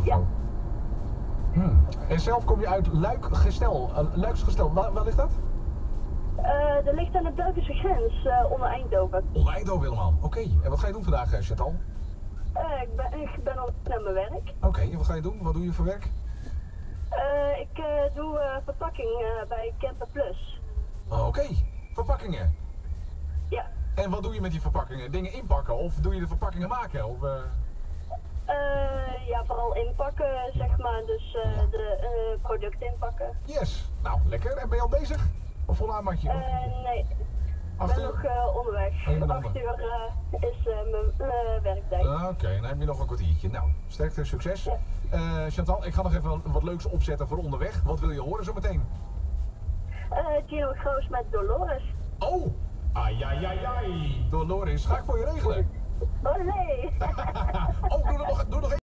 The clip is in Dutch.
Ja. En zelf kom je uit Luiksgestel. Luiksgestel, waar ligt dat? Dat ligt aan de Belgische grens, onder Eindhoven. Onder Eindhoven helemaal. Oké. En wat ga je doen vandaag, Chantal? Ik ben al naar mijn werk. Oké, en wat ga je doen? Wat doe je voor werk? Ik doe verpakking bij Camper Plus. Oké, verpakkingen. Ja. En wat doe je met die verpakkingen? Dingen inpakken of doe je de verpakkingen maken? Of, Ja, vooral inpakken, zeg maar. Dus de producten inpakken. Yes. Nou, lekker. En ben je al bezig? Of vol aanmatje? Nee, ik 8 ben uur? nog onderweg. Oh, je bent 8 onderweg. uur is mijn werktijd. Oké, dan heb je nog een kwartiertje. Nou, sterkte, succes. Chantal, ik ga nog even wat leuks opzetten voor onderweg. Wat wil je horen zometeen? Gino Groos met Dolores. Oh! Ai, ai, ai, ai. Dolores, ga ik voor je regelen. Oh nee! Oh, doe nog even.